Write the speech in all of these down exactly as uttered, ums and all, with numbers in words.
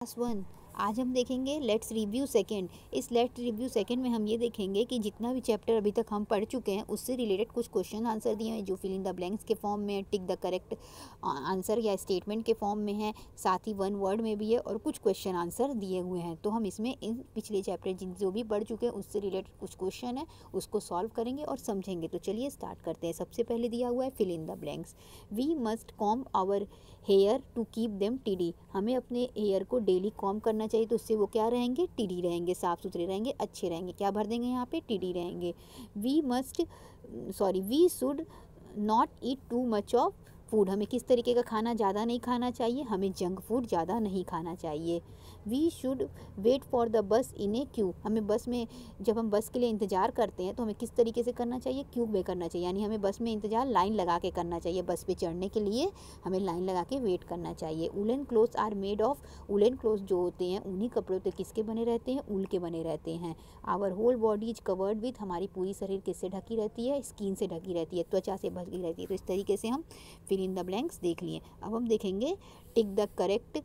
Class one. आज हम देखेंगे लेट्स रिव्यू सेकंड। इस लेट्स रिव्यू सेकंड में हम ये देखेंगे कि जितना भी चैप्टर अभी तक हम पढ़ चुके हैं उससे रिलेटेड कुछ क्वेश्चन आंसर दिए हैं जो फिल इन द ब्लैंक्स के फॉर्म में, टिक द करेक्ट आंसर या स्टेटमेंट के फॉर्म में है, साथ ही वन वर्ड में भी है और कुछ क्वेश्चन आंसर दिए हुए हैं। तो हम इसमें इन पिछले चैप्टर जिन जो भी पढ़ चुके हैं उससे रिलेटेड कुछ क्वेश्चन है उसको सॉल्व करेंगे और समझेंगे। तो चलिए स्टार्ट करते हैं। सबसे पहले दिया हुआ है fill in the blanks. We must comb our hair to keep them tidy. हमें अपने हेयर को डेली कॉम्ब करना चाहिए तो उससे वो क्या रहेंगे, टिडी रहेंगे, साफ सुथरे रहेंगे, अच्छे रहेंगे। क्या भर देंगे यहाँ पे, टिडी रहेंगे। We must sorry we should not eat too much of food. हमें किस तरीके का खाना ज़्यादा नहीं खाना चाहिए, हमें जंक फूड ज़्यादा नहीं खाना चाहिए। We should wait for the bus in A Q. हमें बस में जब हम बस के लिए इंतज़ार करते हैं तो हमें किस तरीके से करना चाहिए, क्यू में करना चाहिए। यानी हमें बस में इंतज़ार लाइन लगा के करना चाहिए। बस पे चढ़ने के लिए हमें लाइन लगा के वेट करना चाहिए। Woollen clothes are made of. Woollen clothes जो होते हैं ऊनी कपड़ों से किसके बने रहते हैं, ऊल के बने रहते हैं। Our whole body is covered with. हमारी पूरी शरीर किससे ढकी रहती है, स्किन से ढकी रहती है, त्वचा से ढकी रहती है। तो इस तरीके से हम फिल इन द ब्लैंक्स देख लिए। अब हम देखेंगे tick the correct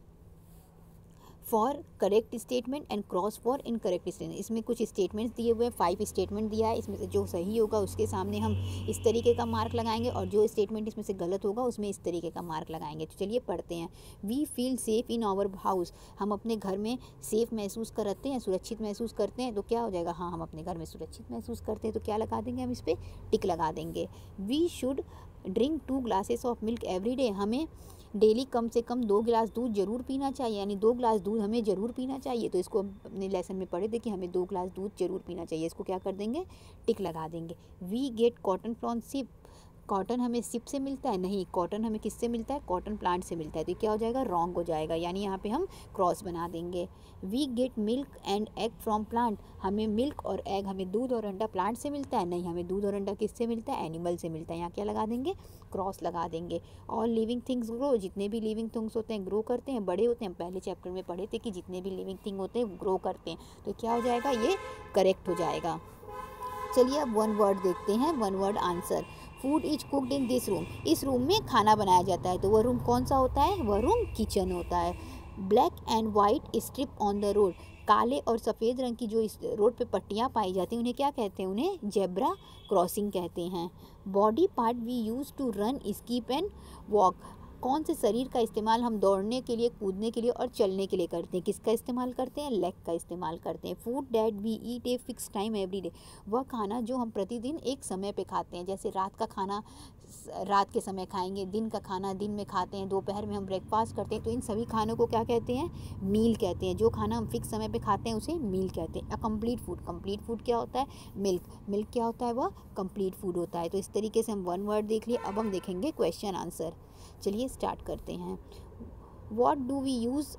for correct statement and cross for incorrect statement. इसमें कुछ स्टेटमेंट्स दिए हुए हैं, फाइव स्टेटमेंट दिया है। इसमें से जो सही होगा उसके सामने हम इस तरीके का मार्क लगाएंगे और जो स्टेटमेंट इसमें से गलत होगा उसमें इस तरीके का मार्क लगाएंगे। तो चलिए पढ़ते हैं। We feel safe in our house. हम अपने घर में सेफ महसूस करते हैं, सुरक्षित महसूस करते हैं। तो क्या हो जाएगा, हाँ हम अपने घर में सुरक्षित महसूस करते हैं। तो क्या लगा देंगे, हम इस पर टिक लगा देंगे। We should drink two glasses of milk every day. हमें डेली कम से कम दो गिलास दूध जरूर पीना चाहिए, यानी दो गिलास दूध हमें ज़रूर पीना चाहिए। तो इसको अपने लेसन में पढ़े थे कि हमें दो गिलास दूध जरूर पीना चाहिए। इसको क्या कर देंगे, टिक लगा देंगे। We get cotton from sheep. Cotton हमें शिप से मिलता है, नहीं, कॉटन हमें किससे मिलता है, कॉटन प्लांट से मिलता है। तो क्या हो जाएगा, रॉन्ग हो जाएगा, यानी यहाँ पे हम क्रॉस बना देंगे। We get milk and egg from plant. हमें मिल्क और एग, हमें दूध और अंडा प्लांट से मिलता है, नहीं, हमें दूध और अंडा किससे मिलता है, एनिमल से मिलता है। यहाँ क्या लगा देंगे, क्रॉस लगा देंगे। All living things grow. जितने भी लिविंग थिंग्स होते हैं ग्रो करते हैं, बड़े होते हैं। पहले चैप्टर में पढ़े थे कि जितने भी लिविंग थिंग होते हैं ग्रो करते हैं। तो क्या हो जाएगा, ये करेक्ट हो जाएगा। चलिए अब वन वर्ड देखते हैं, one word answer. Food is cooked in this room. इस रूम में खाना बनाया जाता है। तो वह रूम कौन सा होता है, वह रूम किचन होता है। Black and white strip on the road. काले और सफ़ेद रंग की जो इस रोड पे पट्टियाँ पाई जाती हैं उन्हें क्या कहते हैं, उन्हें जेब्रा क्रॉसिंग कहते हैं। Body part we use to run, skip and walk. कौन से शरीर का इस्तेमाल हम दौड़ने के लिए, कूदने के लिए और चलने के लिए करते हैं, किसका इस्तेमाल करते हैं, लेग का इस्तेमाल करते हैं। Food that we eat a fix time every day. वह खाना जो हम प्रतिदिन एक समय पे खाते हैं, जैसे रात का खाना रात के समय खाएंगे, दिन का खाना दिन में खाते हैं, दोपहर में हम ब्रेकफास्ट करते हैं। तो इन सभी खानों को क्या कहते हैं, मील कहते हैं। जो खाना हम फिक्स समय पे खाते हैं उसे मील कहते हैं। A complete food, complete food क्या होता है, मिल्क, मिल्क क्या होता है, वह कंप्लीट फूड होता है। तो इस तरीके से हम वन वर्ड देख लिए। अब हम देखेंगे क्वेश्चन आंसर। चलिए स्टार्ट करते हैं। What do we use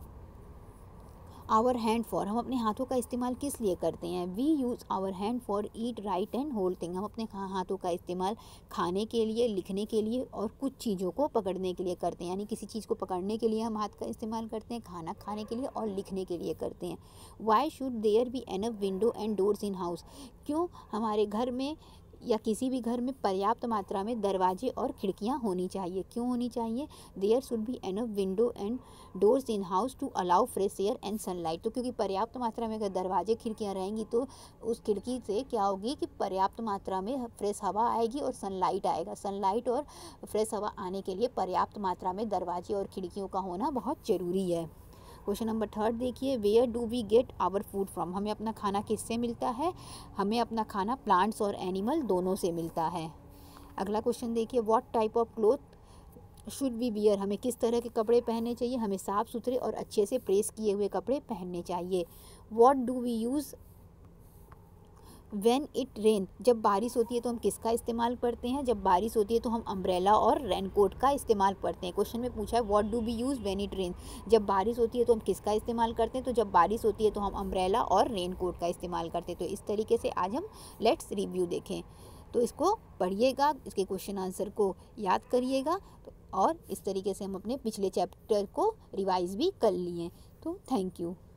our hand for. हम अपने हाथों का इस्तेमाल किस लिए करते हैं। We use our hand for eat, write and hold thing. हम अपने हाथों का इस्तेमाल खाने के लिए, लिखने के लिए और कुछ चीज़ों को पकड़ने के लिए करते हैं। यानी किसी चीज़ को पकड़ने के लिए हम हाथ का इस्तेमाल करते हैं, खाना खाने के लिए और लिखने के लिए करते हैं। Why should there be enough window and doors in house. क्यों हमारे घर में या किसी भी घर में पर्याप्त मात्रा में दरवाजे और खिड़कियां होनी चाहिए, क्यों होनी चाहिए। There should be enough window and doors in house to allow fresh air and sunlight. तो क्योंकि पर्याप्त मात्रा में अगर दरवाजे खिड़कियां रहेंगी तो उस खिड़की से क्या होगी कि पर्याप्त मात्रा में फ्रेश हवा आएगी और सनलाइट आएगा। सनलाइट और फ्रेश हवा आने के लिए पर्याप्त मात्रा में दरवाजे और खिड़कियों का होना बहुत ज़रूरी है। क्वेश्चन नंबर थर्ड देखिए। Where do we get our food from. हमें अपना खाना किससे मिलता है, हमें अपना खाना प्लांट्स और एनिमल दोनों से मिलता है। अगला क्वेश्चन देखिए। What type of cloth should we wear. हमें किस तरह के कपड़े पहनने चाहिए, हमें साफ़ सुथरे और अच्छे से प्रेस किए हुए कपड़े पहनने चाहिए। What do we use when it rain. जब बारिश होती है तो हम किसका इस्तेमाल करते हैं, जब बारिश होती है तो हम अम्ब्रेला और रेनकोट का इस्तेमाल करते हैं। क्वेश्चन में पूछा है what do we use when it rain. जब बारिश होती है तो हम किसका इस्तेमाल करते हैं, तो जब बारिश होती है तो हम अम्ब्रेला और रेनकोट का इस्तेमाल करते हैं। तो इस तरीके से आज हम लेट्स रिव्यू देखें। तो इसको पढ़िएगा, इसके क्वेश्चन आंसर को याद करिएगा और इस तरीके से हम अपने पिछले चैप्टर को रिवाइज भी कर लिए। तो थैंक यू।